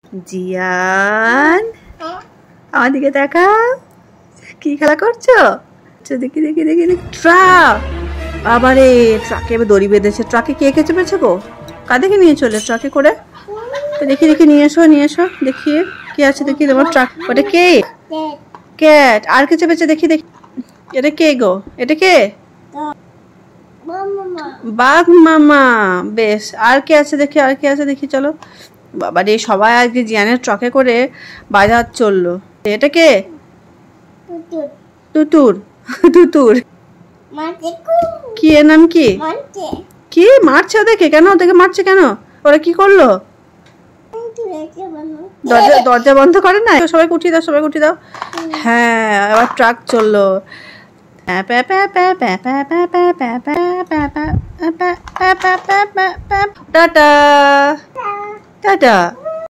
জিয়ান, আমার দিকে তাকাও। কি খেলা করছো? দেখি দেখি দেখি ট্রাক। আবারে ট্রাকে দড়ি বেঁধেছে। ট্রাকে কে কে চেপেছে গো? কাদেরকে নিয়ে চলে ট্রাকে করে? দেখি দেখি নিয়ে এসো দেখি কি আছে দেখি তোমার ট্রাক। ওটা কে? ক্যাট। আর কে চেপেছে দেখি দেখি। এটা কে গো? এটা কে? বাঘ মামা। বেশ, আর কে আছে দেখি, আর কে আছে দেখি। চলো বাবা রে, সবাই আজকে জিয়ানের ট্রাকে করে বাজার চললো। এটা কে? তুতুর। তুতুর কি এর নাম কি? কি মারছে ওদেরকে? কেন ওদেরকে মারছে কেন? ওরা কি করলো? দরজা বন্ধ করে না? সবাই উঠিয়ে দাও, সবাই উঠিয়ে দাও। হ্যাঁ, আবার ট্রাক চললো। টাটা টাটা।